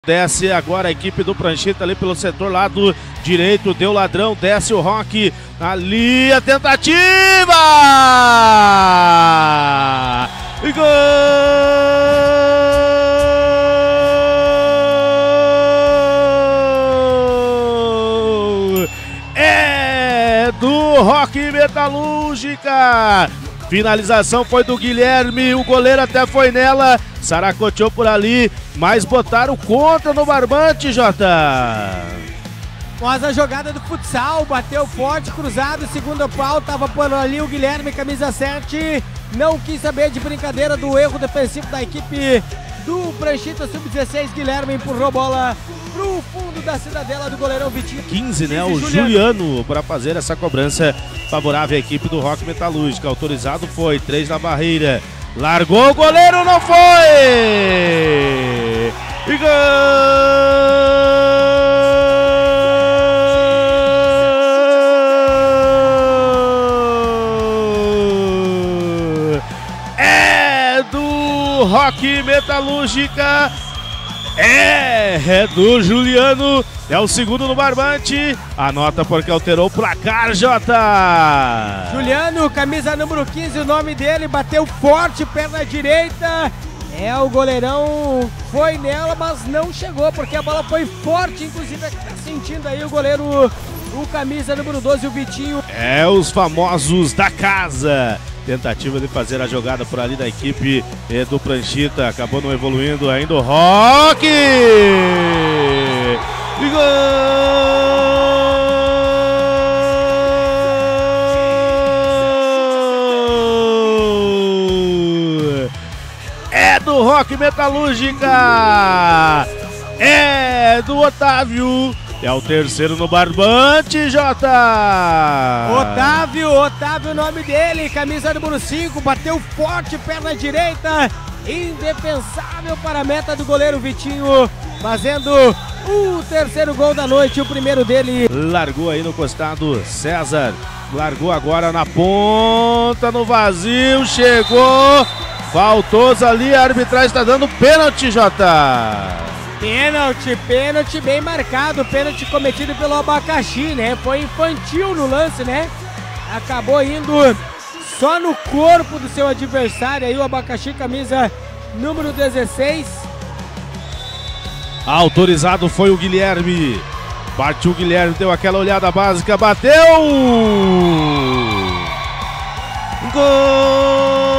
Desce agora a equipe do Pranchita ali pelo setor lado direito, deu ladrão, desce o Rock, ali a tentativa! E gol! É do Rock Metalúrgica! Finalização foi do Guilherme, o goleiro até foi nela, saracoteou por ali, mas botaram contra no barbante, Jota. Após a jogada do futsal, bateu forte, cruzado, segundo pau, tava por ali o Guilherme, camisa 7, não quis saber de brincadeira do erro defensivo da equipe do Pranchita Sub-16, Guilherme empurrou a bola pro fundo da cidadela do goleirão Vitinho. 15, né? O Juliano para fazer essa cobrança favorável à equipe do Rock Metalúrgica. Autorizado foi, 3 na barreira. Largou o goleiro, não foi! E gol! É do Rock Metalúrgica. É do Juliano, é o segundo no barbante, anota porque alterou o placar, Jota. Juliano, camisa número 15, o nome dele, bateu forte, perna direita, é o goleirão, foi nela, mas não chegou, porque a bola foi forte, inclusive tá sentindo aí o goleiro, o camisa número 12, o Vitinho. É os famosos da casa. Tentativa de fazer a jogada por ali da equipe do Pranchita, acabou não evoluindo ainda o Rock! E gol! É do Rock Metalúrgica! É do Otávio! É o terceiro no barbante, Jota! Otávio, o nome dele, camisa número 5, bateu forte, perna direita, indefensável para a meta do goleiro Vitinho, fazendo o terceiro gol da noite, o primeiro dele. Largou aí no costado, César, largou agora na ponta, no vazio, chegou, faltoso ali, a arbitragem está dando pênalti, Jota! Pênalti bem marcado, pênalti cometido pelo Abacaxi, né? Foi infantil no lance, né? Acabou indo só no corpo do seu adversário aí, o Abacaxi, camisa número 16. Autorizado foi o Guilherme. Partiu o Guilherme, deu aquela olhada básica, bateu! Gol!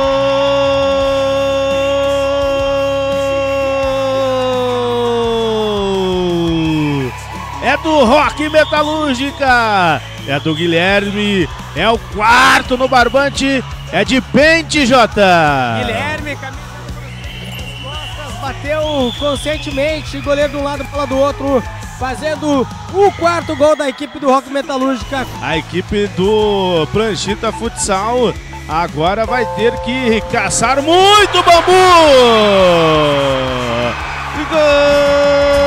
É do Rock Metalúrgica, é do Guilherme, é o quarto no barbante, é de pente, Jota. Guilherme, camisa nas costas, bateu conscientemente, goleiro de um lado para do outro, fazendo o quarto gol da equipe do Rock Metalúrgica. A equipe do Pranchita Futsal agora vai ter que caçar muito bambu. E gol!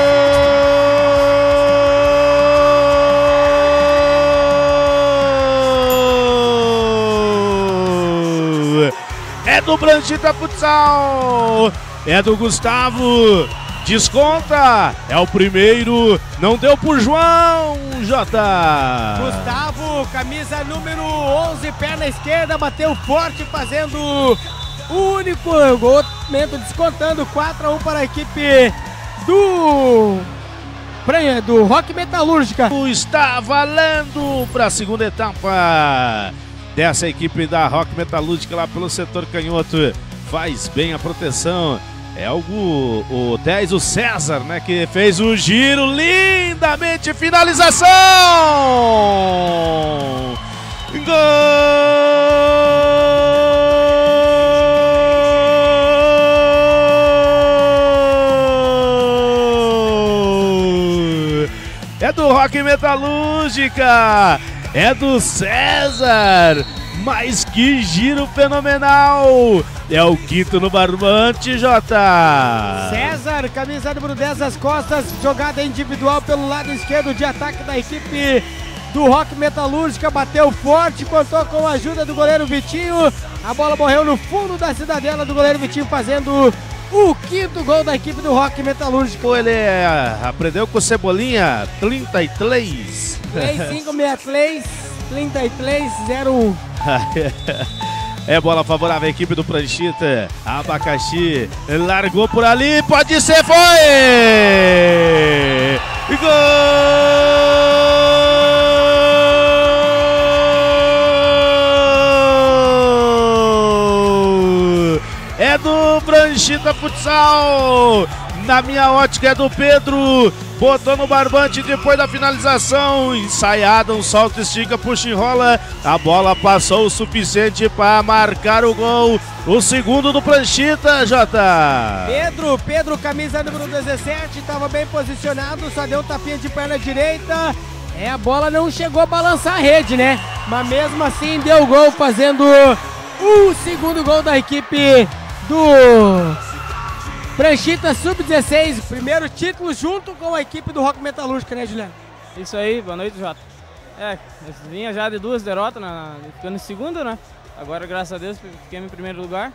É do Pranchita Futsal, é do Gustavo, desconta, é o primeiro, não deu por João, Jota. Gustavo, camisa número 11, perna esquerda, bateu forte, fazendo o único gol, descontando 4-1 para a equipe do Rock Metalúrgica. Está valendo para a segunda etapa dessa equipe da Rock Metalúrgica lá pelo setor canhoto, faz bem a proteção, é o 10, o César, né, que fez o giro lindamente, finalização! Gol! É do Rock Metalúrgica! É do César, mas que giro fenomenal! É o quinto no barbante, Jota. César, camisa número 10 nas costas, jogada individual pelo lado esquerdo de ataque da equipe do Rock Metalúrgica, bateu forte, contou com a ajuda do goleiro Vitinho, a bola morreu no fundo da cidadela do goleiro Vitinho, fazendo o 5º gol da equipe do Rock Metalúrgico. Ele aprendeu com o Cebolinha, 33. 3563 3301. É bola favorável à equipe do Pranchita. Abacaxi largou por ali, pode ser, foi! Gol! É do Pranchita Futsal. Na minha ótica é do Pedro. Botou no barbante depois da finalização. Ensaiada, um salto, estica, puxa e enrola. A bola passou o suficiente para marcar o gol. O segundo do Pranchita, Jota. Pedro, camisa número 17, estava bem posicionado, só deu um tapinha de perna direita. A bola não chegou a balançar a rede, né? Mas mesmo assim deu o gol, fazendo o segundo gol da equipe do Pranchita Sub-16, primeiro título junto com a equipe do Rock Metalúrgico, né, Juliano? Isso aí, boa noite, Jota. Vinha já de 2 derrotas, ficando em segundo, né? Agora, graças a Deus, fiquei em primeiro lugar.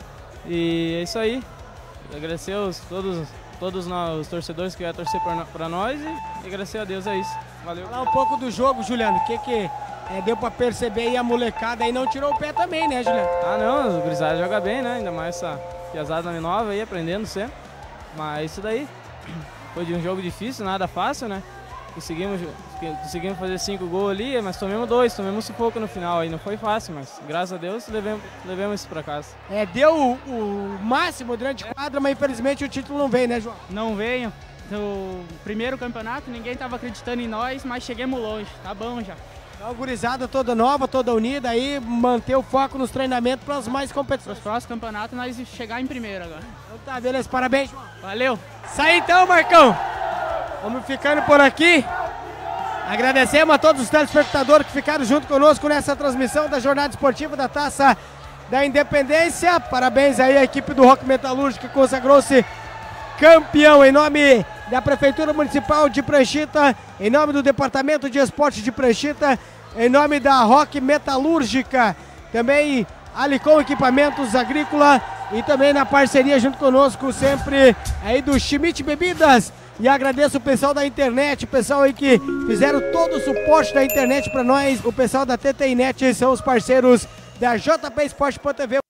E é isso aí. Agradecer todos os torcedores que vieram torcer para nós e agradecer a Deus, é isso. Valeu. Falar um pouco do jogo, Juliano, o que deu para perceber aí, a molecada aí não tirou o pé também, né, Juliano? Não, o gurizada joga bem, né? Ainda mais essa piazada nova aí, aprendendo sempre. Mas isso daí, foi de um jogo difícil, nada fácil, né? Conseguimos fazer 5 gols ali, mas tomamos 2, tomamos sufoco no final aí. Não foi fácil, mas graças a Deus levamos isso pra casa. Deu o máximo durante a quadra, mas infelizmente o título não veio, né, João? Não veio. No primeiro campeonato ninguém tava acreditando em nós, mas chegamos longe, tá bom já. Então, gurizada toda nova, toda unida aí, manter o foco nos treinamentos para as mais competições. Para os próximos campeonatos nós chegar em primeiro agora. Então tá, beleza, parabéns, João. Valeu. Sai então, Marcão. Vamos ficando por aqui. Agradecemos a todos os telespectadores que ficaram junto conosco nessa transmissão da jornada esportiva da Taça da Independência. Parabéns aí à equipe do Rock Metalúrgico que consagrou-se campeão em nome da Prefeitura Municipal de Pranchita, em nome do Departamento de Esportes de Pranchita, em nome da Rock Metalúrgica, também Alicom Equipamentos Agrícola e também na parceria junto conosco sempre aí do Schmidt Bebidas. E agradeço o pessoal da internet, o pessoal aí que fizeram todo o suporte da internet para nós, o pessoal da TTInet são os parceiros da JP Esporte.tv.